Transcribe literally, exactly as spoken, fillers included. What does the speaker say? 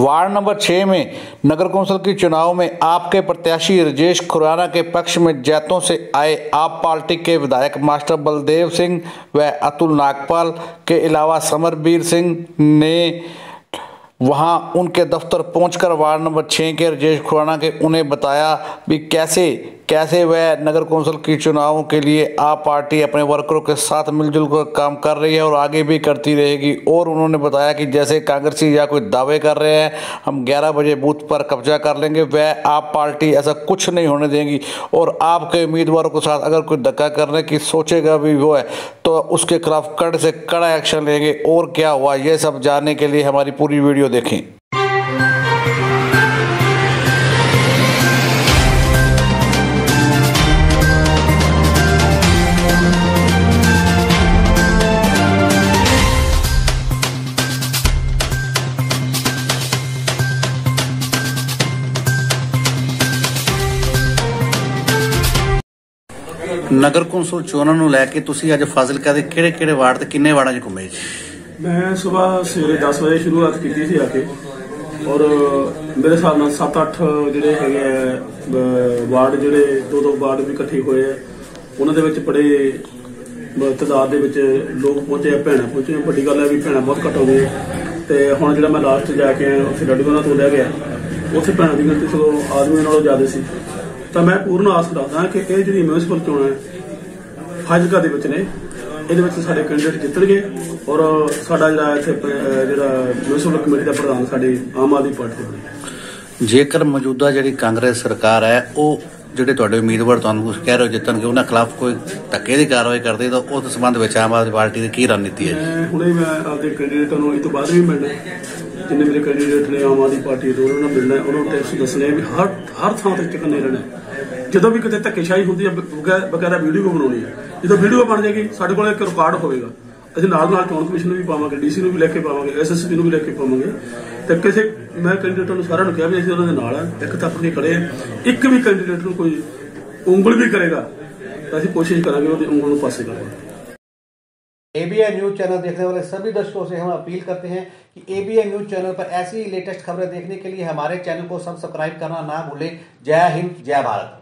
Ward number छः में नगर council के चुनाव में आपके प्रत्याशी राजेश खुराना के पक्ष में जैतों से आए आप पार्टी के विधायक मास्टर बलदेव सिंह व अतुल नागपाल के अलावा समरवीर सिंह ने वहां उनके दफ्तर पहुंचकर वार्ड नंबर छः के राजेश खुराना के उन्हें बताया भी कैसे कैसे वह नगर कौंसिल के चुनावों के लिए आप पार्टी अपने वर्करों के साथ मिलजुल कर काम कर रही है और आगे भी करती रहेगी। और उन्होंने बताया कि जैसे कांग्रेसी या कोई दावे कर रहे हैं हम ग्यारह बजे बूथ पर कब्जा कर लेंगे, वह आप पार्टी ऐसा कुछ नहीं होने देंगी और आपके उम्मीदवारों के साथ अगर कोई धक्का करने की सोचेगा भी वो है तो उसके खिलाफ कड़े से कड़ा एक्शन लेंगे। और क्या हुआ यह सब जानने के लिए हमारी पूरी वीडियो देखें। नगर कौंसिल चोਣਾਂ ਨੂੰ ਲੈ ਕੇ ਤੁਸੀਂ ਅੱਜ ਫਾਜ਼ਿਲਕਾ ਦੇ ਕਿਹੜੇ ਕਿਹੜੇ ਵਾਰਡ ਤੇ ਕਿੰਨੇ ਵਾਰਡਾਂ 'ਚ ਘੁੰਮੇ ਜੀ? मैं सुबह सवेरे दस बजे शुरुआत की थी आके और मेरे हिसाब ਨਾਲ सत्त अठ ਜਿਹੜੇ ਹੈਗੇ ਆ ਵਾਰਡ ਜਿਹੜੇ ਦੋ ਦੋ ਵਾਰਡ ਵੀ ਇਕੱਠੇ ਹੋਏ ਆ ਉਹਨਾਂ ਦੇ ਵਿੱਚ ਬੜੇ ਤਦਾਦ ਦੇ ਵਿੱਚ ਲੋਕ ਪਹੁੰਚੇ ਆ, ਭੈਣਾਂ ਪਹੁੰਚੀਆਂ। ਵੱਡੀ ਗੱਲ ਹੈ ਵੀ ਭੈਣਾਂ ਬਹੁਤ ਘੱਟ ਆਉਂਦੀਆਂ ਤੇ ਹੁਣ ਜਿਹੜਾ ਮੈਂ ਲਾਸਟ ਜਾ ਕੇ ਆਇਆ ਉੱਥੇ ਰੈਡੀਗੋਨਾ ਤੋਂ ਲਿਆ ਗਿਆ ਉੱਥੇ ਭੈਣਾਂ ਦੀ ਗਿਣਤੀ ਸਗੋਂ ਆਦਮੀਆਂ ਨਾਲੋਂ ਜ਼ਿਆਦਾ ਸੀ। ਤਾਂ ਮੈਂ ਪੂਰਨ ਆਸ ਰੱਖਦਾ ਕਿ ਇਹ ਜਿਹੜੀ ਮਿਊਨਿਸਪਲ ਚੋਣ ਹੈ ਫਾਜ਼ਿਲਕਾ ਦੇ ਵਿੱਚ ਨੇ ਇਹਦੇ ਵਿੱਚ ਸਾਡੇ ਕੈਂਡੀਡੇਟ ਜਿੱਤਣਗੇ ਔਰ ਸਾਡਾ ਜਿਹੜਾ ਇੱਥੇ ਜਿਹੜਾ ਮਿਊਨਿਸਪਲ ਕਮੇਟੀ ਦਾ ਪ੍ਰਧਾਨ ਸਾਡੀ ਆਮ ਆਦਮੀ ਪਾਰਟੀ ਦਾ ਬਣੇਗਾ। ਜੇਕਰ ਮੌਜੂਦਾ ਜਿਹੜੀ ਕਾਂਗਰਸ ਸਰਕਾਰ ਹੈ ਉਹ ਜਿਹੜੇ ਤੁਹਾਡੇ ਉਮੀਦਵਾਰ ਤੁਹਾਨੂੰ ਕੁਝ ਕਹਿ ਰਹੇ ਹੋ ਜਿੱਤਣਗੇ ਉਹਨਾਂ ਖਿਲਾਫ ਕੋਈ ਧੱਕੇ ਦੀ ਕਾਰਵਾਈ ਕਰਦੇ ਤਾਂ ਉਸ ਸੰਬੰਧ ਵਿੱਚ ਆਮ ਆਦਮੀ ਪਾਰਟੀ ਦੀ ਕੀ ਰਣਨੀਤੀ ਹੈ? ਹੁਣੇ ਮੈਂ ਆਪਦੇ ਕੈਂਡੀਡੇਟਾਂ ਨੂੰ ਇਹ ਤੋਂ ਬਾਅਦ ਵੀ ਮਿਲਣਾ, ਜਿੰਨੇ ਮੇਰੇ ਕੈਂਡੀਡੇਟ ਨੇ ਆਮ ਆਦਮੀ ਪਾਰਟੀ ਦੇ ਉਹਨਾਂ ਨੂੰ ਮਿਲਣਾ, ਉਹਨਾਂ ਨੂੰ ਟੈਕਸ ਦੱਸਣੇ ਵੀ ਹਰ ਹਰ ਥਾਂ ਤੇ ਚੁਕੰਨੇ ਰਹਿਣਾ। ਜਦੋਂ ਵੀ ਕਿਤੇ ਧੱਕੇਸ਼ਾਹੀ ਹੁੰਦੀ ਹੈ ਬਕਾਇਦਾ ਵੀਡੀਓ ਬਣਾਉਣੀ ਹੈ, ਜਦੋਂ ਵੀਡੀਓ ਬਣ ਜਾਏਗੀ ਸਾਡੇ ਕੋਲ ਇੱਕ ਰਿਕਾਰਡ ਹੋਵੇਗਾ, ਅਸੀਂ ਨਾਲ ਨਾਲ ਚੋਣ ਕਮਿਸ਼ਨ ਨੂੰ ਵੀ ਪਾਵਾਂਗੇ, ਡੀਸੀ ਨੂੰ ਵੀ ਲੈ ਕੇ ਪਾਵਾਂਗੇ, ਐਸਐਸਪੀ ਨੂੰ ਵੀ ਲੈ ਕੇ ਪਾਵਾਂਗੇ। ਤੇ ਕਿਸੇ ਮੈਂ ਕੈਂਡੀਡੇਟਾਂ ਨੂੰ ਸਾਰਿਆਂ ਨੂੰ ਕਿਹਾ ਵੀ ਅਸੀਂ ਉਹਨਾਂ ਦੇ ਨਾਲ ਆ, ਇੱਕ ਤੱਕ ਕੇ ਖੜੇ ਆ। ਇੱਕ ਵੀ ਕੈਂਡੀਡੇਟ ਨੂੰ ਕੋਈ ਉਂਗਲ भी करेगा तो ऐसी कोशिश करेंगे और उंगल पास करेंगे। एबीएन न्यूज चैनल देखने वाले सभी दर्शकों से हम अपील करते हैं कि एबीएन न्यूज चैनल पर ऐसी लेटेस्ट खबरें देखने के लिए हमारे चैनल को सब्सक्राइब करना ना भूलें। जय हिंद, जय भारत।